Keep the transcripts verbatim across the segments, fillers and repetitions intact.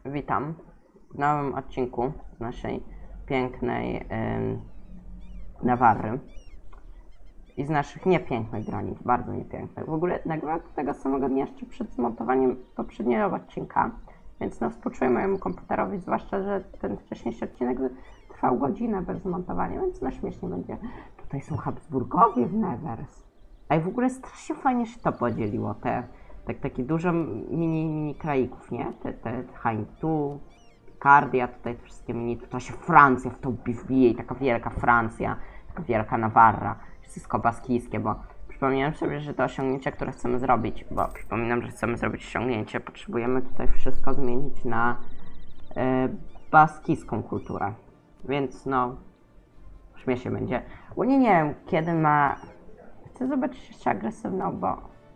Witam w nowym odcinku naszej pięknej yy, Nawarry i z naszych niepięknych granic, bardzo niepięknych. W ogóle nagrywam tego samego dnia jeszcze przed zmontowaniem poprzedniego odcinka, więc no współczuję mojemu komputerowi, zwłaszcza, że ten wcześniejszy odcinek trwał godzinę bez zmontowania, więc no śmiesznie będzie. Tutaj są Habsburgowie w Nevers. A i w ogóle strasznie fajnie się to podzieliło, te tak, takie dużo mini, mini kraików, nie? Te, te Haintu, Picardia, tutaj te wszystkie mini, tutaj się Francja w to wbije i taka wielka Francja, taka wielka Nawarra, wszystko baskijskie, bo przypominam sobie, że to osiągnięcie, które chcemy zrobić, bo przypominam, że chcemy zrobić osiągnięcie, potrzebujemy tutaj wszystko zmienić na e, baskijską kulturę, więc no, śmiesznie będzie. Ogólnie nie wiem, kiedy ma, chcę zobaczyć jeszcze agresywną, bo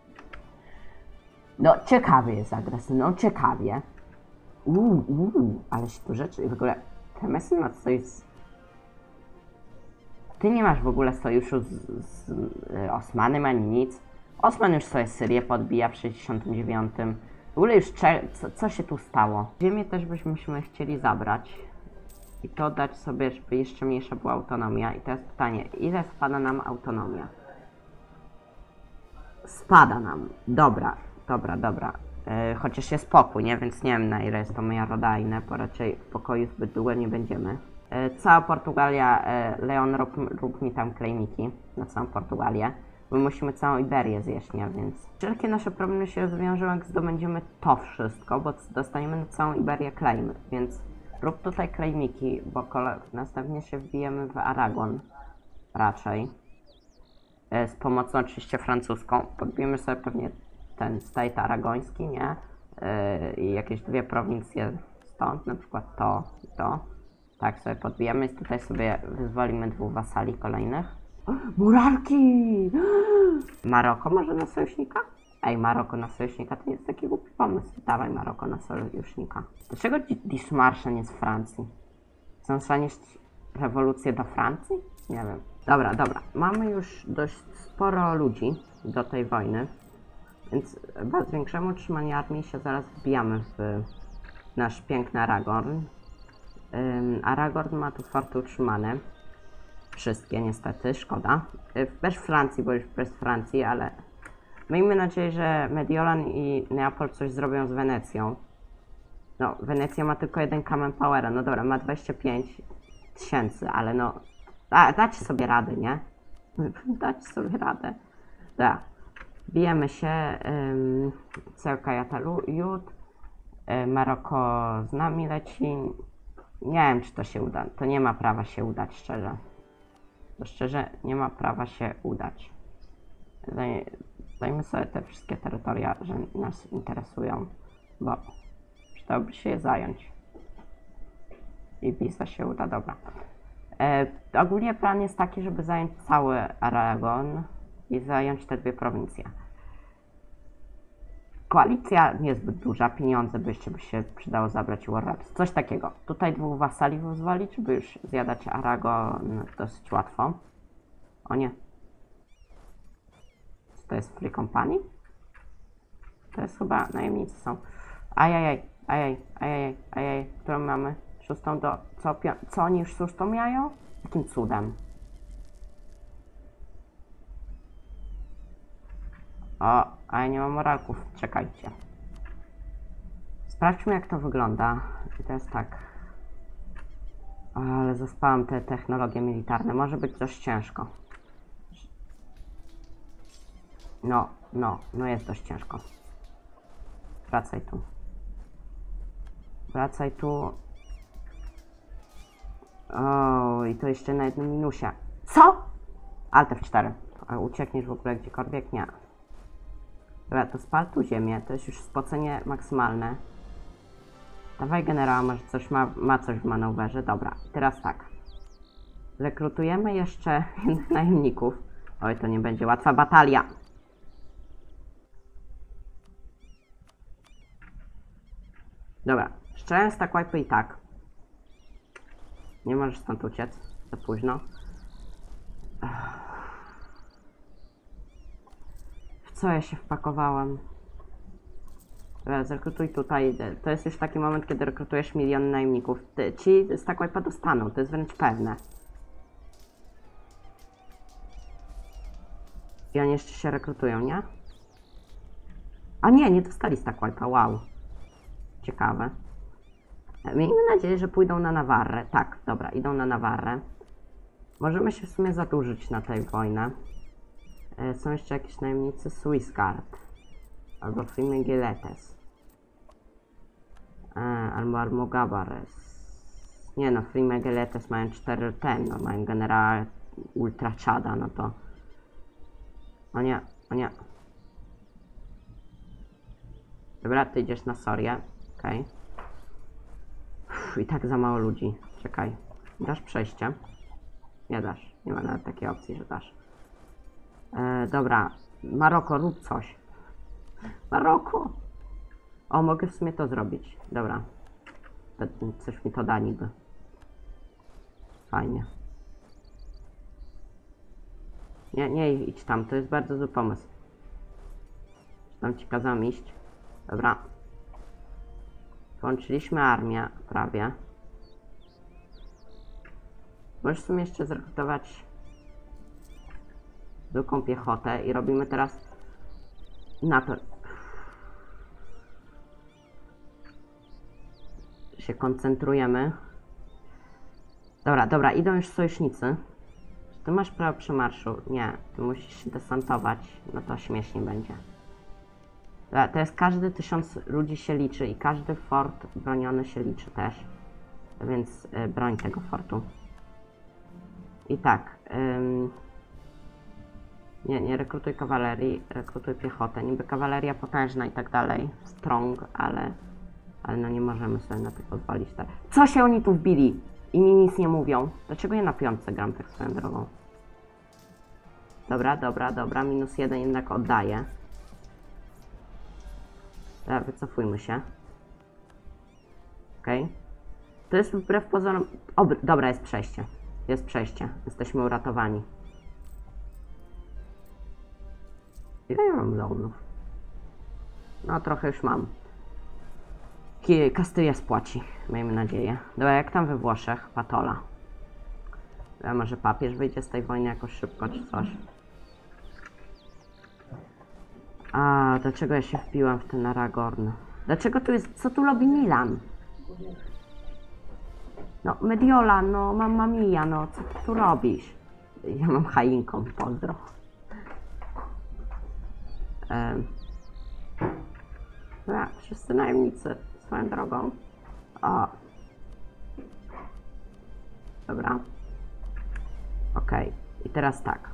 no, ciekawie jest agresywny, no ciekawie. Uuu, uuu, ale się tu rzeczy, w ogóle Temesyn ma sojusz z... Ty nie masz w ogóle sojuszu z, z y, Osmanem ani nic. Osman już sobie Syrię podbija w sześćdziesiątym dziewiątym. W ogóle już cze... co, co się tu stało? Ziemię też byśmy chcieli zabrać. I to dać sobie, żeby jeszcze mniejsza była autonomia. I teraz pytanie, ile spada nam autonomia? Spada nam, dobra. Dobra, dobra. Yy, chociaż jest spokój, nie? Więc nie wiem, na ile jest to miarodajne, bo raczej w pokoju zbyt długo nie będziemy. Yy, cała Portugalia, yy, Leon, rób, rób mi tam klejmiki na całą Portugalię. My musimy całą Iberię zjeść, nie? Więc wszelkie nasze problemy się rozwiążą, jak zdobędziemy to wszystko, bo dostaniemy na całą Iberię klejmy. Więc rób tutaj klejmiki, bo kole... następnie się wbijemy w Aragon. Raczej. Yy, z pomocą oczywiście francuską. Podbijemy sobie pewnie ten state aragoński, nie? Yy, I jakieś dwie prowincje stąd, na przykład to i to. Tak sobie podbijamy i tutaj sobie wyzwolimy dwóch wasali kolejnych. Murarki! Maroko może na sojusznika? Ej, Maroko na sojusznika to nie jest taki głupi pomysł. Dawaj Maroko na sojusznika. Dlaczego Dismarsze nie z Francji? Chcą przenieść rewolucję do Francji? Nie wiem. Dobra, dobra. Mamy już dość sporo ludzi do tej wojny. Więc bez większego utrzymania armii się zaraz wbijamy w nasz piękny Aragorn. Um, Aragorn ma tu forty utrzymane. Wszystkie niestety, szkoda. Bez Francji, bo już bez Francji, ale miejmy nadzieję, że Mediolan i Neapol coś zrobią z Wenecją. No, Wenecja ma tylko jeden Common Powera, no dobra, ma dwadzieścia pięć tysięcy, ale no, da, dać sobie radę, nie? Dać sobie radę. Da. Bijemy się, um, Cerka Jud, um, Maroko z nami leci. Nie wiem, czy to się uda. To nie ma prawa się udać, szczerze. To szczerze nie ma prawa się udać. Zaj Zajmy sobie te wszystkie terytoria, że nas interesują, bo przydałoby się je zająć. I Pisa się uda, dobra. E, ogólnie plan jest taki, żeby zająć cały Aragon i zająć te dwie prowincje. Koalicja niezbyt duża, pieniądze by jeszcze by się przydało zabrać Warraps. Coś takiego. Tutaj dwóch wasali wyzwolić, żeby już zjadać Aragon dosyć łatwo. O nie. Co to jest Free Company? To jest chyba najemnicy są. Ajajaj, ajaj, ajaj, ajaj, którą mamy? Szóstą do... Co, co oni już szóstą mają? Jakim cudem? O, a ja nie mam moralków. Czekajcie. Sprawdźmy, jak to wygląda. I to jest tak. O, ale zaspałam te technologie militarne. Może być dość ciężko. No, no, no jest dość ciężko. Wracaj tu. Wracaj tu. O, i to jeszcze na jednym minusie. Co? Alt F cztery. A uciekniesz w ogóle gdziekolwiek? Nie. Dobra, to spal tu ziemię, to jest już spocenie maksymalne. Dawaj generała, może coś ma, ma coś w manewrze. Dobra, teraz tak. Rekrutujemy jeszcze najemników. Oj, to nie będzie łatwa batalia. Dobra, strzelając tak łatwo i tak. Nie możesz stąd uciec, za późno. W co ja się wpakowałem? Dobra, zrekrutuj tutaj. To jest już taki moment, kiedy rekrutujesz milion najemników. Ty, ci z tak wipe'a dostaną, to jest wręcz pewne. I oni jeszcze się rekrutują, nie? A nie, nie dostali z tak wipe'a, wow. Ciekawe. Miejmy nadzieję, że pójdą na Nawarrę. Tak, dobra, idą na Nawarrę. Możemy się w sumie zadłużyć na tej wojnę. E, są jeszcze jakieś najemnicy Swissguard. Albo Frimegeletes. E, albo Almogabares. Nie no, Frimegeletes mają cztery ten, no mają generała Ultra Chada, no to... O nie, o nie. Dobra, ty idziesz na Sorię. Okej. Okay. I tak za mało ludzi. Czekaj. Dasz przejście? Nie dasz. Nie ma nawet takiej opcji, że dasz. E, dobra. Maroko, rób coś. Maroko! O, mogę w sumie to zrobić. Dobra. To, coś mi to da niby. Fajnie. Nie, nie idź tam. To jest bardzo zły pomysł. Tam ci kazałem iść. Dobra. Kończyliśmy armię prawie. Możesz w sumie jeszcze zrekrutować zwykłą piechotę i robimy teraz na to. Się koncentrujemy. Dobra, dobra, idą już sojusznicy. Ty masz prawo przemarszu? Nie, ty musisz się desantować. No to śmiesznie będzie. Dobra, to jest każdy tysiąc ludzi się liczy i każdy fort broniony się liczy też. Więc y, broń tego fortu. I tak. Ym, nie, nie rekrutuj kawalerii, rekrutuj piechotę. Niby kawaleria potężna i tak dalej. Strong, ale... Ale no nie możemy sobie na to pozwolić. Tak. Co się oni tu wbili? I mi nic nie mówią. Dlaczego ja na piątce gram tak swoją drogą? Dobra, dobra, dobra. Minus jeden jednak oddaję. Dobra, wycofujmy się. Okej. Okay. To jest wbrew pozorom... O, dobra, jest przejście. Jest przejście. Jesteśmy uratowani. Ile ja mam loanów? No, trochę już mam. Kastylia spłaci, miejmy nadzieję. Dobra, jak tam we Włoszech? Patola. A może papież wyjdzie z tej wojny jakoś szybko, czy coś? A, dlaczego ja się wpiłam w ten Aragorn? Dlaczego tu jest... Co tu robi Milan? No, Mediolan, no, mamma mia, no, co ty tu robisz? Ja mam chainką, pozdro. Um. Dobra, wszyscy najemnicy. Swoją drogą. O. Dobra. Okej. Okay. I teraz tak.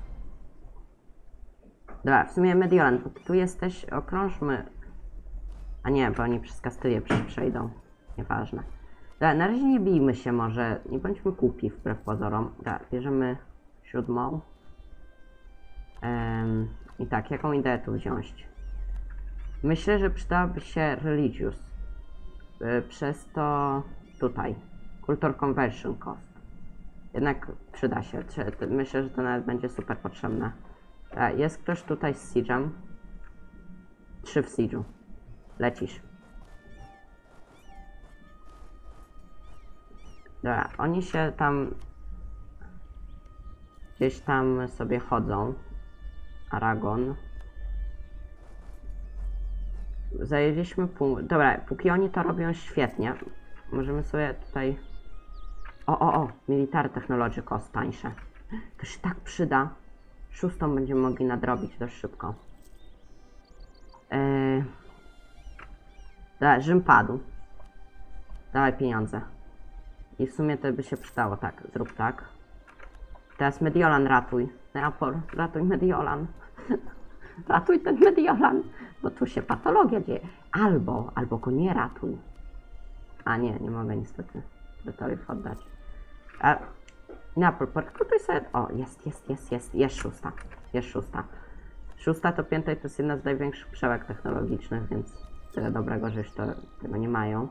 Dobra, w sumie Mediolan, bo ty tu jesteś, okrążmy. A nie, bo oni przez Kastylię przejdą. Nieważne. Dobra, na razie nie bijmy się może. Nie bądźmy głupi wbrew pozorom. Dobra, bierzemy siódmą. Um, I tak, jaką ideę tu wziąć? Myślę, że przydałaby się Religious. Przez to tutaj. Culture Conversion Cost. Jednak przyda się. Myślę, że to nawet będzie super potrzebne. Jest ktoś tutaj z Siege'em? Trzy w Siege'u. Lecisz. Dobra, oni się tam... Gdzieś tam sobie chodzą. Aragon. Zajęliśmy punkt. Dobra, póki oni to robią świetnie, możemy sobie tutaj... O, o, o! Military Technology Cost tańsze. To się tak przyda. Szóstą będziemy mogli nadrobić dość szybko. Yy... Dobra, Rzym padł. Dawaj pieniądze. I w sumie to by się przydało, tak, zrób tak. Teraz Mediolan ratuj. Neapol, ratuj Mediolan. Ratuj ten Mediolan, bo tu się patologia dzieje. Albo, albo go nie ratuj. A nie, nie mogę niestety terytoriów oddać. A, Neapol, rekrutuj sobie... O, jest, jest, jest, jest, jest szósta. Jest szósta. Szósta to pięta i to jest jedna z największych przewag technologicznych, więc tyle dobrego, że już to, tego nie mają.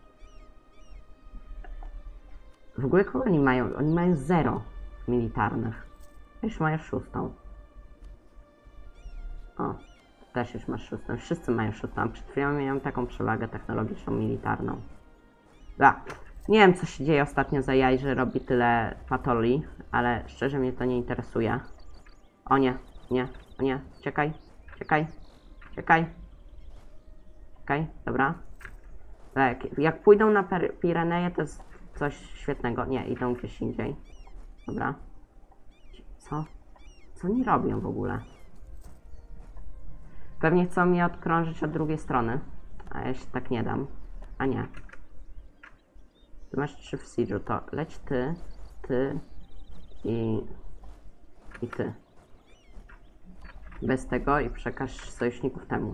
W ogóle kogo oni mają? Oni mają zero militarnych. Już mają szóstą. O. też już masz szóstą. Wszyscy mają szóstą. Przed chwilą miałem taką przewagę technologiczną, militarną. Da. Nie wiem, co się dzieje ostatnio za jaj, że robi tyle patoli, ale szczerze mnie to nie interesuje. O nie, nie, o nie, czekaj, czekaj, czekaj. Czekaj, dobra. Tak, jak pójdą na Pireneje, to jest coś świetnego. Nie, idą gdzieś indziej. Dobra. Co? Co oni robią w ogóle? Pewnie chcą mnie odkrążyć od drugiej strony. A ja się tak nie dam. A nie. Ty masz trzy w siege'u, to leć ty, ty i... i ty. Bez tego i przekaż sojuszników temu.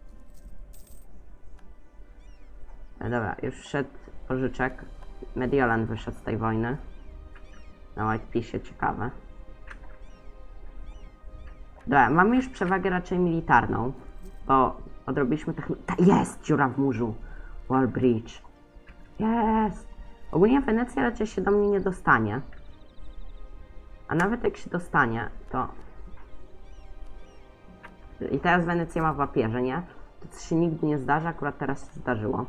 E, dobra, już wszedł pożyczek. Mediolan wyszedł z tej wojny. Na Whitepisie ciekawe. Dobra, mamy już przewagę raczej militarną, bo odrobiliśmy technologię. Jest dziura w murzu! Wall Bridge. Jest! Ogólnie Wenecja raczej się do mnie nie dostanie. A nawet jak się dostanie, to... I teraz Wenecja ma papierze, nie? To co się nigdy nie zdarzy, akurat teraz się zdarzyło.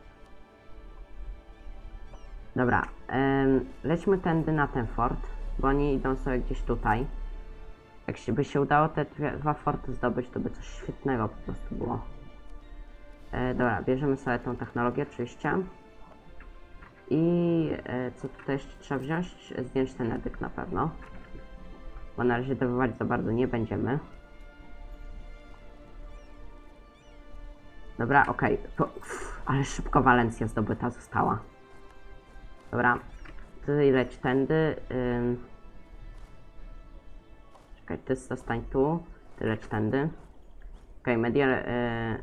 Dobra, ym, lećmy tędy na ten fort, bo oni idą sobie gdzieś tutaj. Jak się by się udało te dwie, dwa forty zdobyć, to by coś świetnego po prostu było. E, dobra, bierzemy sobie tą technologię oczywiście. I e, co tutaj jeszcze trzeba wziąć? Zdjąć ten edyk na pewno. Bo na razie dobywać za bardzo nie będziemy. Dobra, okej. Okay. Ale szybko Walencja zdobyta została. Dobra, ty leć tędy. Ym. Czekaj, ty zostań tu, ty leć tędy. Okej, okay, Medial... Y.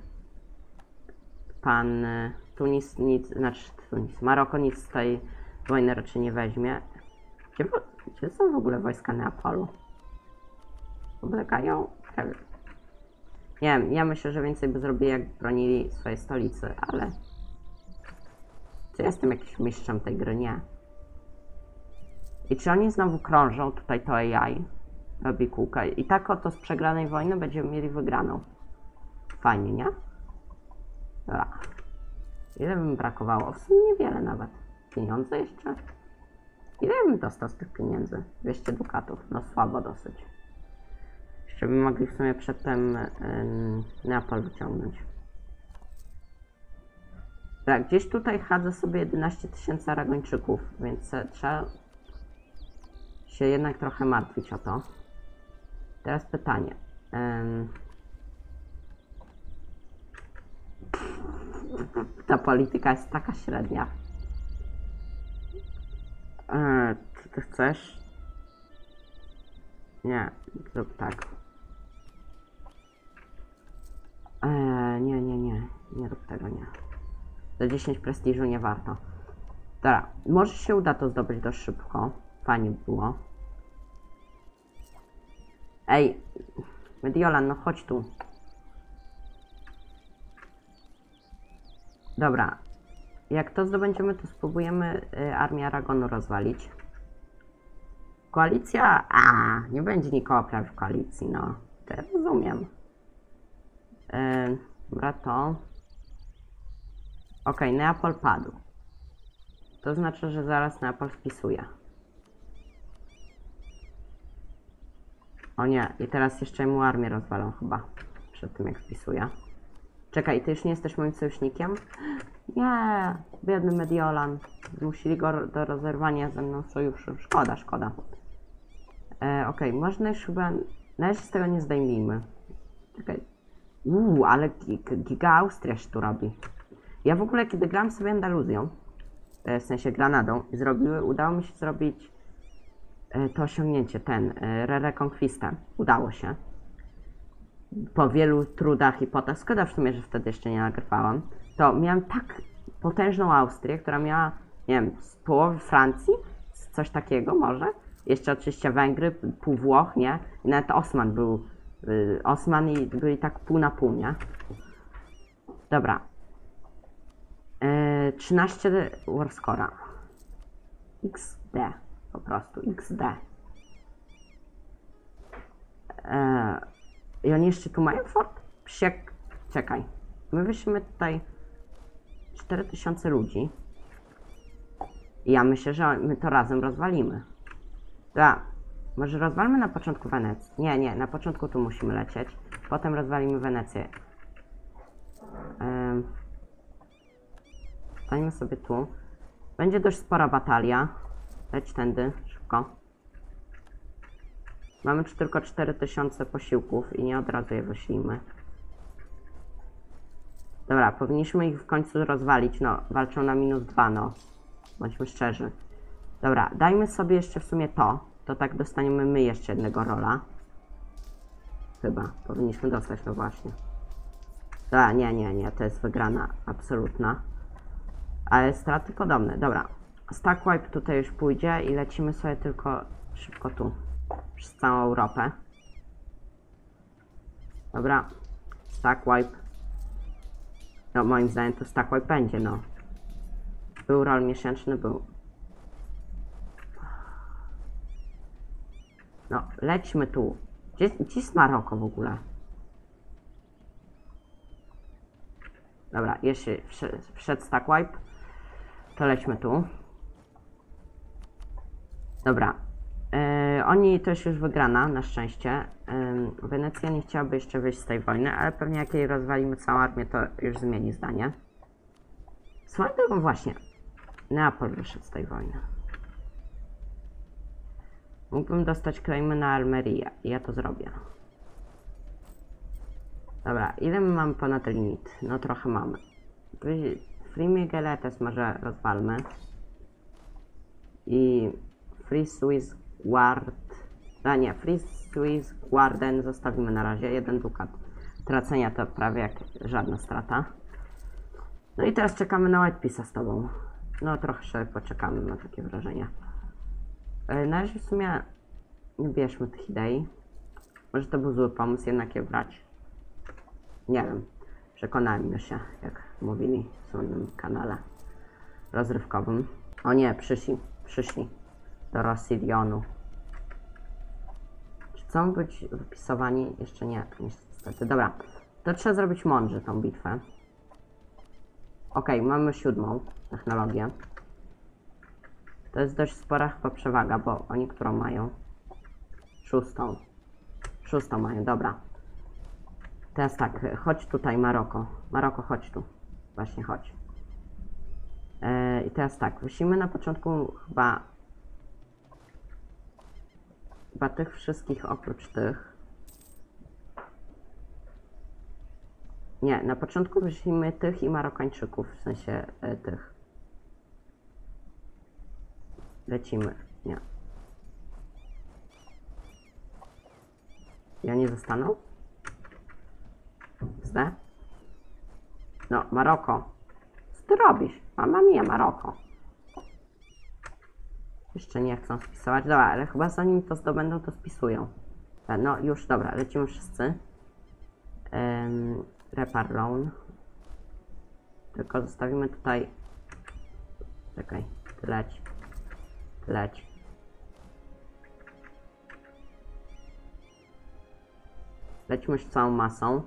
Pan y. Tunis nic, znaczy Tunis, Maroko nic z tej wojny raczej nie weźmie. Gdzie, gdzie są w ogóle wojska Neapolu? Oblegają? Nie wiem, ja myślę, że więcej by zrobili, jak bronili swojej stolicy, ale... Czy jestem jakimś mistrzem tej gry? Nie. I czy oni znowu krążą tutaj to A I? Robi kółka. I tak oto z przegranej wojny będziemy mieli wygraną. Fajnie, nie? Dobra. Ile by mi brakowało? W sumie niewiele nawet. Pieniądze jeszcze? Ile bym dostał z tych pieniędzy? dwieście dukatów. No słabo dosyć. Jeszcze by mogli w sumie przedtem yy, Neapol wyciągnąć. Tak, gdzieś tutaj chadza sobie jedenaście tysięcy Aragończyków, więc trzeba się jednak trochę martwić o to. Teraz pytanie. Um, ta polityka jest taka średnia. E, czy ty chcesz? Nie, zrób tak. E, nie, nie, nie. Nie rób tego, nie. Za dziesięć prestiżu nie warto. Dobra, może się uda to zdobyć dość szybko. Fajnie by było. Ej, Mediolan, no chodź tu. Dobra. Jak to zdobędziemy, to spróbujemy y, armię Aragonu rozwalić. Koalicja? A, nie będzie nikogo prawie w koalicji, no. To ja rozumiem. Yy, dobra, to... Okej, okay, Neapol padł. To znaczy, że zaraz Neapol wpisuje. O nie, i teraz jeszcze mu armię rozwalą chyba. Przed tym jak wpisuje. Czekaj, ty już nie jesteś moim sojusznikiem? Nie, biedny Mediolan. Zmusili go do rozerwania ze mną sojuszu. Szkoda, szkoda. E, Okej, okay, można już chyba... Na razie z tego nie zdejmijmy. Czekaj. Uuu, ale giga Austria się tu robi. Ja w ogóle, kiedy gram sobie Andaluzją, w sensie Granadą, zrobiły, udało mi się zrobić to osiągnięcie, ten, Reconquista. Udało się. Po wielu trudach i potach, szkoda w sumie, że wtedy jeszcze nie nagrywałam, to miałem tak potężną Austrię, która miała, nie wiem, z połowy Francji, coś takiego może. Jeszcze oczywiście Węgry, pół Włoch, nie? I nawet Osman był, y, Osman i byli tak pół na pół, nie? Dobra. Yy, trzynaście Warscora. X D. Po prostu. X D. Yy, I oni jeszcze tu mają fort? Psiek... Czekaj. My wyślemy tutaj cztery tysiące ludzi. I ja myślę, że my to razem rozwalimy. Dobra. Może rozwalmy na początku Wenecję. Nie, nie, na początku tu musimy lecieć. Potem rozwalimy Wenecję. Um, Stańmy sobie tu. Będzie dość spora batalia. Leć tędy, szybko. Mamy tylko cztery tysiące posiłków i nie od razu je wyślimy. Dobra, powinniśmy ich w końcu rozwalić. No, walczą na minus dwa, no. Bądźmy szczerzy. Dobra, dajmy sobie jeszcze w sumie to. To tak dostaniemy my jeszcze jednego rola. Chyba. Powinniśmy dostać to właśnie. A, nie, nie, nie. To jest wygrana absolutna. Ale straty podobne. Dobra. Stack wipe tutaj już pójdzie i lecimy sobie tylko szybko tu. Przez całą Europę. Dobra. Stack wipe. No, moim zdaniem to stack wipe będzie, no. Był rol miesięczny, był. No, lećmy tu. Gdzie, gdzie jest Maroko w ogóle? Dobra, jeśli wszedł, wszedł stack wipe, to lećmy tu. Dobra. Yy, oni to jest już wygrana, na szczęście. Yy, Wenecja nie chciałaby jeszcze wyjść z tej wojny, ale pewnie jak jej rozwalimy całą armię, to już zmieni zdanie. Swoją drogą właśnie. Neapol wyszedł z tej wojny. Mógłbym dostać claimy na Almerię i ja to zrobię. Dobra, ile my mamy ponad limit? No trochę mamy. Free Migueletes może rozwalmy. I Free Swiss Guard... A nie, Free Swiss Guarden zostawimy na razie. Jeden dukat. Tracenia to prawie jak żadna strata. No i teraz czekamy na White Peace'a z tobą. No trochę sobie poczekamy, mam takie wrażenie. Na razie w sumie nie bierzmy tych idei. Może to był zły pomysł jednak je brać. Nie wiem. Przekonajmy się, jak mówili w swoim kanale rozrywkowym. O nie, przyszli, przyszli do Rossilionu. Czy chcą być wypisowani? Jeszcze nie, niestety. Dobra, to trzeba zrobić mądrze tą bitwę. Ok, mamy siódmą technologię. To jest dość spora chyba przewaga, bo oni którą mają? Szóstą. Szóstą mają, dobra. Teraz tak, chodź tutaj Maroko. Maroko, chodź tu. Właśnie chodź. Yy, I teraz tak, wyślimy na początku chyba... Chyba tych wszystkich oprócz tych. Nie, na początku wyślimy tych i Marokańczyków, w sensie yy, tych. Lecimy. Nie. Ja nie zostaną? Zde? No, Maroko. Co ty robisz? Mama mia, Maroko. Jeszcze nie chcą spisować. Dobra, ale chyba zanim to zdobędą, to spisują. No, już, dobra, lecimy wszyscy. Um, Repar loan. Tylko zostawimy tutaj... Czekaj, ty leć. Ty leć. Lećmy już całą masą.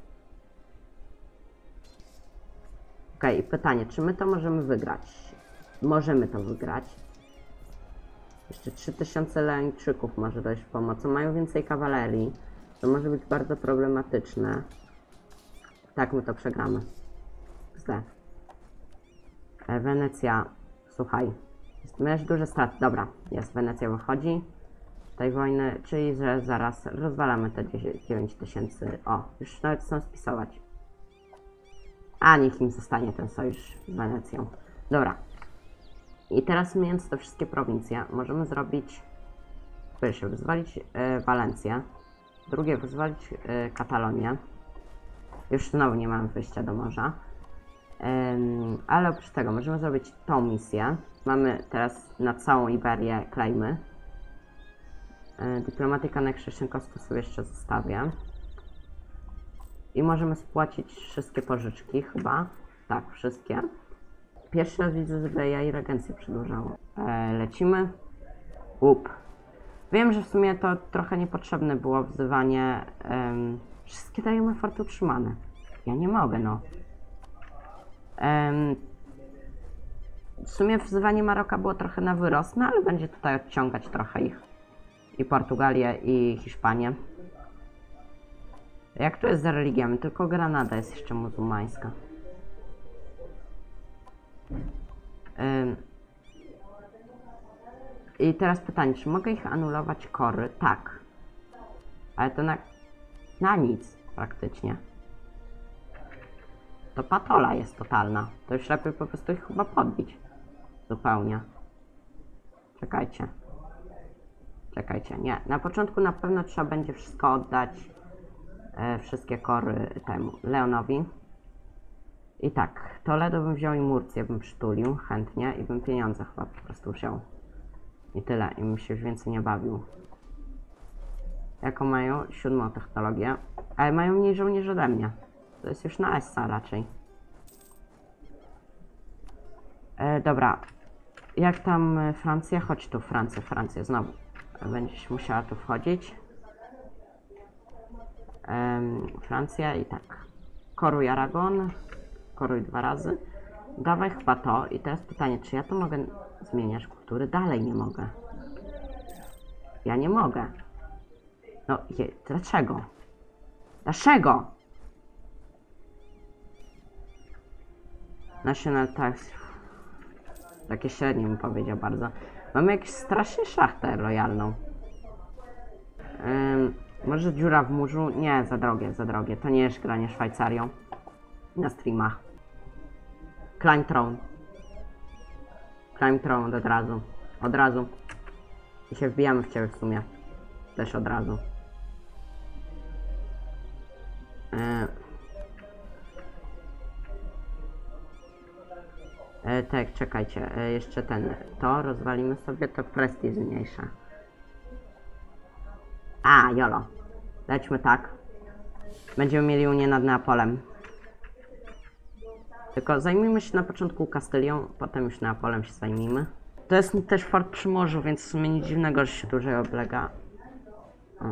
Okej, okay, pytanie, czy my to możemy wygrać? Możemy to wygrać. Jeszcze trzy tysiące Leńczyków może dojść pomocą. Mają więcej kawalerii. To może być bardzo problematyczne. Tak, my to przegramy. Źle. E, Wenecja, słuchaj. Miałeś duże straty. Dobra, jest, Wenecja wychodzi z tej wojny, czyli że zaraz rozwalamy te dziewięć tysięcy. O, już nawet chcą spisować. A niech im zostanie ten sojusz z Wenecją. Dobra. I teraz mając te wszystkie prowincje, możemy zrobić... Pierwsze, wyzwolić y, Walencję. Drugie, wyzwolić y, Katalonię. Już znowu nie mamy wyjścia do morza. Ym, ale oprócz tego możemy zrobić tą misję. Mamy teraz na całą Iberię claimy. Yy, Diplomatic Annexation Costu sobie jeszcze zostawię. I możemy spłacić wszystkie pożyczki chyba. Tak, wszystkie. Pierwszy raz widzę, że ja i regencję przedłużało. E, lecimy. Up. Wiem, że w sumie to trochę niepotrzebne było wzywanie em, Wszystkie dają eforty utrzymane. Ja nie mogę, no. Um, w sumie wzywanie Maroka było trochę na wyrost, no ale będzie tutaj odciągać trochę ich. I Portugalię, i Hiszpanię. Jak to jest z religiami? Tylko Granada jest jeszcze muzułmańska. Um, I teraz pytanie, czy mogę ich anulować kory? Tak. Ale to na, na nic praktycznie. To patola jest totalna. To już lepiej po prostu ich chyba podbić. Zupełnie. Czekajcie. Czekajcie, nie. Na początku na pewno trzeba będzie wszystko oddać. E, wszystkie kory temu Leonowi. I tak, Toledo bym wziął i Murcję bym przytulił chętnie i bym pieniądze chyba po prostu wziął. I tyle, i bym się już więcej nie bawił. Jaką mają? Siódmą technologię. Ale mają mniej żołnierzy ode mnie. To jest już na Essa raczej. E, dobra. Jak tam Francja? Chodź tu, Francja, Francja, znowu. Będziesz musiała tu wchodzić. E, Francja i tak. Koruj Aragon. Koruj dwa razy. Dawaj chyba to. I teraz pytanie, czy ja to mogę zmieniać kultury? Dalej nie mogę. Ja nie mogę. No, je, dlaczego? Dlaczego? National Tax. Takie średnie bym powiedział bardzo. Mamy jakąś strasznie szachtę royalną. Ym, może dziura w murzu? Nie, za drogie, za drogie. To nie jest granie Szwajcarią. Na streamach. Climb Throne. Climb Throne od razu. Od razu. I się wbijamy w ciebie w sumie. Też od razu. Yy. E, tak, czekajcie, e, jeszcze ten, to rozwalimy sobie, to prestiż zmniejsza. A, jolo. Lećmy tak. Będziemy mieli Unię nad Neapolem. Tylko zajmijmy się na początku Kastylią, potem już Neapolem się zajmijmy. To jest też fort przy morzu, więc w sumie nic dziwnego, że się dłużej oblega. O.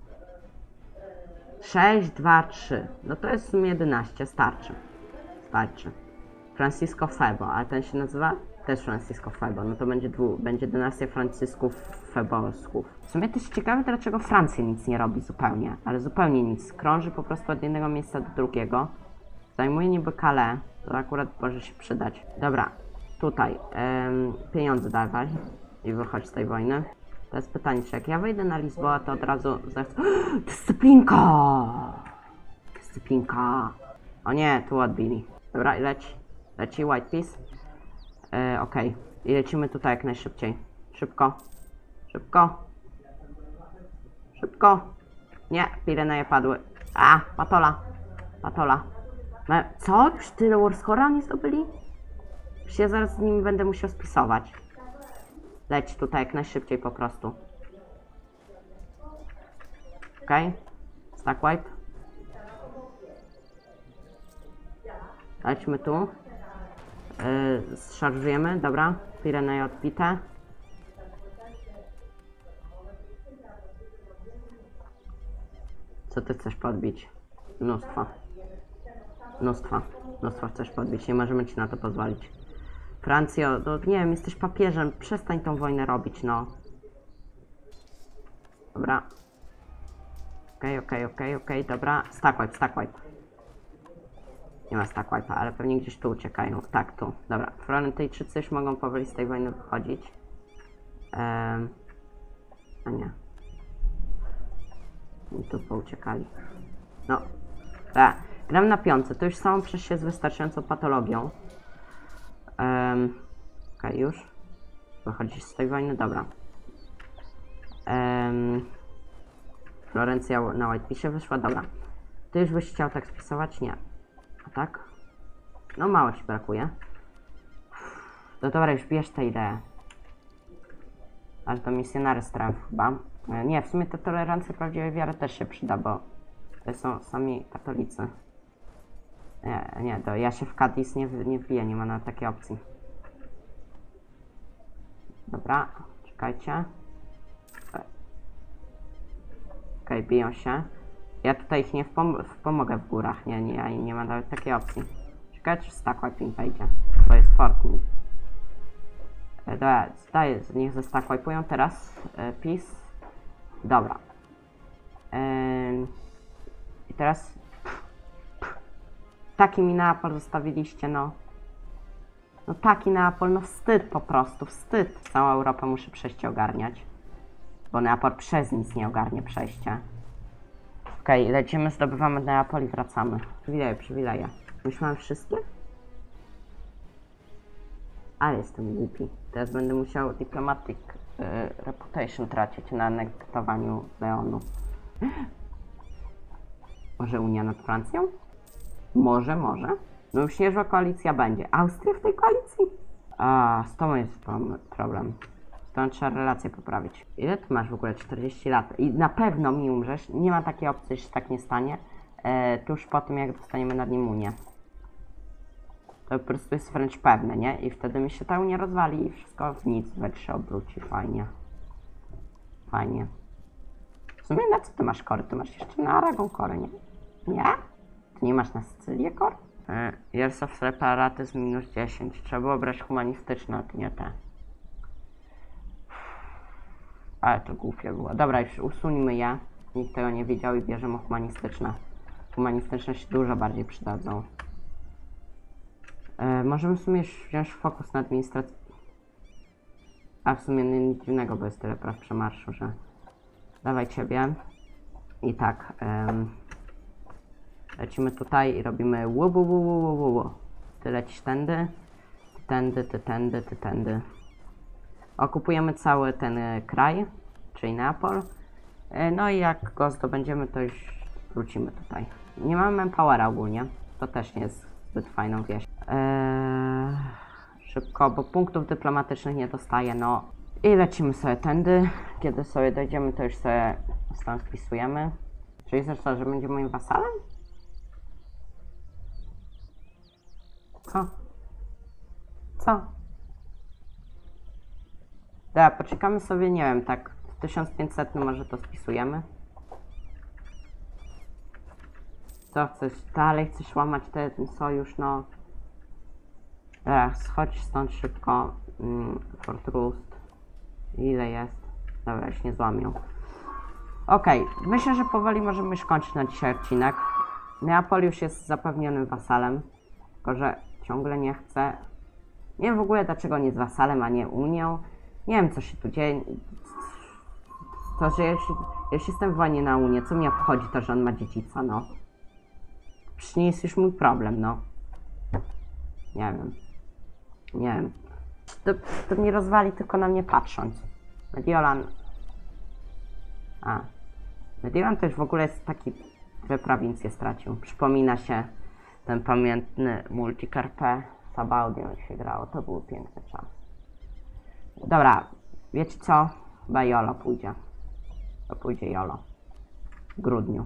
sześć, dwa, trzy. No to jest w sumie jedenaście, starczy. Starczy. Francisco Febo, ale ten się nazywa też Francisco Febo, no to będzie dwu, będzie dynastia Francisków Febosków. W sumie też ciekawe, dlaczego Francja nic nie robi zupełnie, ale zupełnie nic. Krąży po prostu od jednego miejsca do drugiego. Zajmuje niby Calais, to akurat może się przydać. Dobra, tutaj, ym, pieniądze dawaj i wychodź z tej wojny. To jest pytanie, czy jak ja wejdę na Lizboa, to od razu zechcę... Dyscyplinka! Dyscyplinka! O nie, tu odbili. Dobra, i leć. Leci White Piece. Yy, Okej. Okay. I lecimy tutaj jak najszybciej. Szybko. Szybko. Szybko. Nie, Pireneje padły. A, Patola. Patola. No, co? Już tyle Warscora oni zdobyli? Już ja zaraz z nimi będę musiał spisować. Leć tutaj jak najszybciej po prostu. Okej. Okay. Stack wipe. Lećmy tu. Yy, zszarżujemy, dobra. Pireneje odbite. Co ty chcesz podbić? Mnóstwo. Mnóstwo. Mnóstwo chcesz podbić. Nie możemy ci na to pozwolić. Francjo, no nie wiem, jesteś papieżem. Przestań tą wojnę robić, no. Dobra. Okej, okej, okej, okej, dobra. Stack wipe, stack wipe. Nie ma stack wipe'a, ale pewnie gdzieś tu uciekają. Tak, tu. Dobra. Florentyjczycy już mogą powoli z tej wojny wychodzić. Ehm. A nie. I tu pouciekali. No. E. Gram na piątce. To już samą przez się z wystarczającą patologią. Um, Okej, okay, już. Wychodzić z tej wojny? Dobra. Um, Florencja na White Piece wyszła? Dobra. Ty już byś chciał tak spisować? Nie. A tak? No mało ci brakuje. No dobra, już bierz tę ideę. Ale to misjonary stref chyba. Nie, w sumie ta tolerancja prawdziwej wiary też się przyda, bo to są sami katolicy. Nie, nie, to ja się w Cadiz nie, nie wbiję, nie ma na takiej opcji. Dobra, czekajcie. Okej, okay, biją się. Ja tutaj ich nie wpom wspomogę w górach, nie, nie, ja nie ma nawet takiej opcji. Ciekawe, czy stack wiping wejdzie, bo jest Fortnite. E, dobra, daję, niech ze stack wipują teraz. E, peace. Dobra. E, I teraz... Pff, pff, taki mi Neapol zostawiliście, no. No taki Neapol, no wstyd po prostu, wstyd. Całą Europę muszę przejście ogarniać. Bo Neapol przez nic nie ogarnie przejścia. Okej, okay, lecimy, zdobywamy Neapol i wracamy. Przywileje, przywileje. Już mam wszystkie? Ale jestem głupi. Teraz będę musiał Diplomatic y, Reputation tracić na nektowaniu Leonu. Może Unia nad Francją? Może, może. No już niezła koalicja będzie. Austria w tej koalicji? A, z tą jest problem. Z tą trzeba relacje poprawić. Ile ty masz w ogóle? czterdzieści lat. I na pewno mi umrzesz. Nie ma takiej opcji, że się tak nie stanie. E, tuż po tym, jak dostaniemy nad nim Unię. To po prostu jest wręcz pewne, nie? I wtedy mi się ta Unia rozwali i wszystko w nic we trzy obróci. Fajnie. Fajnie. W sumie na co ty masz kory? Ty masz jeszcze na Aragon kory, nie? Nie? Ty nie masz na Sycylię kor? E, Years of Separatism minus dziesięć. Trzeba było brać humanistyczne, a to nie te. Ale to głupie było. Dobra, już usuńmy je. Nikt tego nie wiedział i bierzemy humanistyczne. Humanistyczne się dużo bardziej przydadzą. E, możemy w sumie już wziąć fokus na administrację. A w sumie nic dziwnego, bo jest tyle praw przemarszu, że... Dawaj ciebie. I tak. Um, lecimy tutaj i robimy wu, wu, wu, wu, wu, wu. Ty lecisz tędy. Ty tędy, ty tędy, ty tędy. Okupujemy cały ten e, kraj, czyli Neapol. E, no i jak go zdobędziemy, to już wrócimy tutaj. Nie mamy manpowera ogólnie. To też nie jest zbyt fajną wieść. Eee, szybko, bo punktów dyplomatycznych nie dostaję, no. I lecimy sobie tędy. Kiedy sobie dojdziemy, to już sobie stan spisujemy. Czyli zresztą, że będzie moim wasalem? Co? Co? Dobra, poczekamy sobie, nie wiem, tak w tysiąc pięćset może to spisujemy. Co chcesz? Dalej chcesz łamać ten sojusz, no. Dobra, schodź stąd szybko. Mm, Fort Rust. Ile jest? Dobra, już nie złamią. Okej, okay. Myślę, że powoli możemy już kończyć na dzisiaj odcinek. Neapol już jest zapewnionym wasalem. Tylko, że ciągle nie chce. Nie wiem w ogóle dlaczego nie jest wasalem, a nie Unią. Nie wiem co się tu dzieje. To, że ja już, ja już jestem w wojnie na Unię, co mnie obchodzi to, że on ma dziedzica, no. Przecież nie jest już mój problem, no. Nie wiem. Nie wiem. To, to mnie rozwali tylko na mnie patrząc. Mediolan... A. Mediolan też w ogóle jest taki... Dwie prowincje stracił. Przypomina się ten pamiętny multicarpe z Abaudią się grało. To był piękny czas. Dobra. Wiecie co? Chyba Jolo pójdzie. To pójdzie Jolo. W grudniu.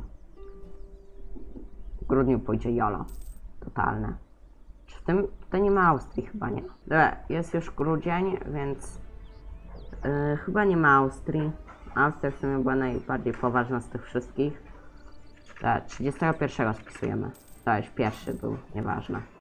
W grudniu pójdzie Jolo. Totalne. Czy w tym... Tutaj nie ma Austrii chyba, nie? Dobra, jest już grudzień, więc... Yy, chyba nie ma Austrii. Austria w sumie była najbardziej poważna z tych wszystkich. Dobra, trzydziestego pierwszego spisujemy. To już pierwszy był, nieważne.